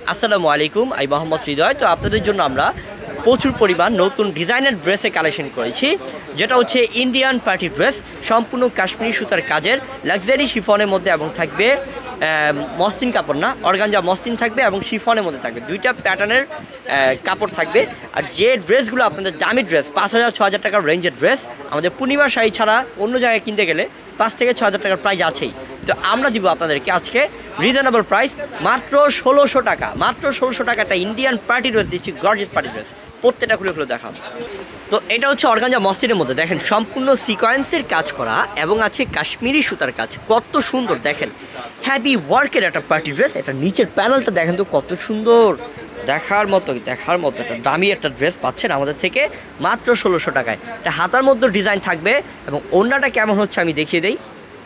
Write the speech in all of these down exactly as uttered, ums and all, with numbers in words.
আসসালামু আলাইকুম, আমি মোহাম্মদ হৃদয়। তো আপনাদের জন্য আমরা প্রচুর পরিমাণ নতুন ডিজাইনের ড্রেসে কালেকশন করেছি, যেটা হচ্ছে ইন্ডিয়ান পার্টি ড্রেস, সম্পূর্ণ কাশ্মীরি সুতার কাজের লাক্সারি শিফনের মধ্যে, এবং থাকবে মসলিন কাপড় না, অর্গানজা মসলিন থাকবে এবং শিফনের মধ্যে থাকবে, দুইটা প্যাটার্নের কাপড় থাকবে। আর যে ড্রেসগুলো আপনাদের দামি ড্রেস, পাঁচ হাজার ছ হাজার টাকার রেঞ্জের ড্রেস, আমাদের পূর্ণিমা শাড়ি ছাড়া অন্য জায়গায় কিনতে গেলে পাঁচ থেকে ছ হাজার টাকার প্রাইস আছেই। তো আমরা দিব আপনাদেরকে আজকে রিজনেবল প্রাইস মাত্র ষোলোশো টাকা, মাত্র ষোলোশো টাকা একটা ইন্ডিয়ান পার্টি ড্রেস দিচ্ছি, গর্জিয়াস পার্টি ড্রেস। প্রত্যেকটা খুলে খুলে দেখাম। তো এটা হচ্ছে অর্গানজা মসলিনের মধ্যে, দেখেন সম্পূর্ণ সিকোয়েন্সের কাজ করা এবং আছে কাশ্মীরি সুতার কাজ, কত সুন্দর দেখেন, হ্যাভি ওয়ার্কের একটা পার্টি ড্রেস। এটা নিচের প্যানেলটা দেখেন তো কত সুন্দর, দেখার মতো দেখার মতো একটা দামি একটা ড্রেস পাচ্ছেন আমাদের থেকে মাত্র ষোলোশো টাকায়। এটা হাতার মধ্যে ডিজাইন থাকবে এবং ওড়নাটা কেমন হচ্ছে আমি দেখিয়ে দিই।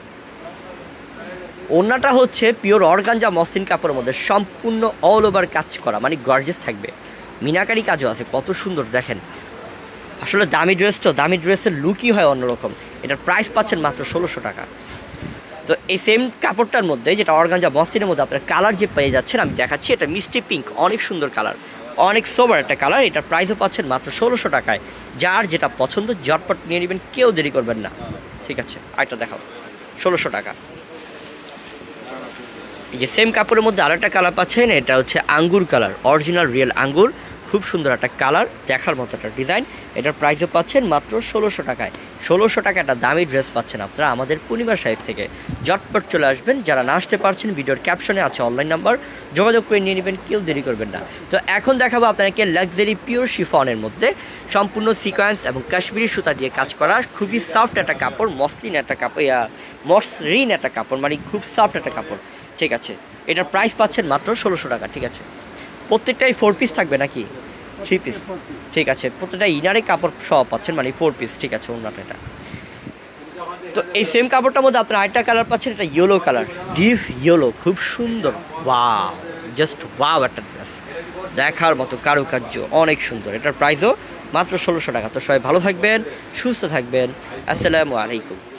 ওড়নাটা হচ্ছে পিওর অর্গানজা মসলিন কাপড়ের মধ্যে সম্পূর্ণ অল ওভার কাজ করা, মানে গর্জিয়াস থাকবে, মিনাকারি কাজও আছে, কত সুন্দর দেখেন। আসলে দামি ড্রেস তো, দামি ড্রেসের লুকই হয় অন্যরকম। এটার প্রাইস পাচ্ছেন মাত্র ষোলোশো টাকা। তো এই সেম কাপড়টার মধ্যে, যেটা অর্গানজা মসলিনের মধ্যে আপনার কালার যে পেয়ে যাচ্ছেন আমি দেখাচ্ছি, এটা মিষ্টি পিঙ্ক, অনেক সুন্দর কালার, অনেক সোবার একটা কালার। এটার প্রাইসও পাচ্ছেন মাত্র ষোলোশো টাকায়। যার যেটা পছন্দ ঝটপট নিয়ে নেবেন, কেউ দেরি করবেন না, ঠিক আছে। আরেকটা দেখাও, ষোলোশো টাকা। এই যে সেম কাপড়ের মধ্যে আরেকটা কালার পাচ্ছেন, এটা হচ্ছে আঙ্গুর কালার, অরিজিনাল রিয়েল আঙ্গুর, খুব সুন্দর একটা কালার, দেখার মতো একটা ডিজাইন। এটার প্রাইসও পাচ্ছেন মাত্র ষোলোশো টাকায়। ষোলোশো টাকা একটা দামি ড্রেস পাচ্ছেন আপনারা আমাদের পূর্ণিমা সাইজ থেকে। ঝটপট চলে আসবেন, যারা না আসতে পারছেন ভিডিওর ক্যাপশনে আছে অনলাইন নাম্বার, যোগাযোগ করে নিয়ে নেবেন, কেউ দেরি করবেন না। তো এখন দেখাবো আপনাকে লাক্সারি পিওর শিফনের মধ্যে সম্পূর্ণ সিকোয়েন্স এবং কাশ্মীরি সুতা দিয়ে কাজ করা, খুবই সফট একটা কাপড়, মসলিন একটা কাপড়, মসৃণ একটা কাপড়, মানে খুব সফট একটা কাপড়, ঠিক আছে। এটার প্রাইস পাচ্ছেন মাত্র ষোলোশো টাকা, ঠিক আছে। প্রত্যেকটাই ফোর পিস থাকবে নাকি থ্রি পিস, ঠিক আছে। প্রত্যেকটা ইনারে কাপড় সব পাচ্ছেন, মানে ফোর পিস, ঠিক আছে। ওনাটা এটা তো এই সেম কাপড়টার মধ্যে আপনার আরেকটা কালার পাচ্ছেন, এটা ইয়েলো কালার, ডিপ ইয়েলো, খুব সুন্দর, ওয়াও, জাস্ট ওয়াও একটা ড্রেস, দেখার মতো কারুকার্য, অনেক সুন্দর। এটার প্রাইসও মাত্র ষোলোশো টাকা। তো সবাই ভালো থাকবেন, সুস্থ থাকবেন, আসসালামু আলাইকুম।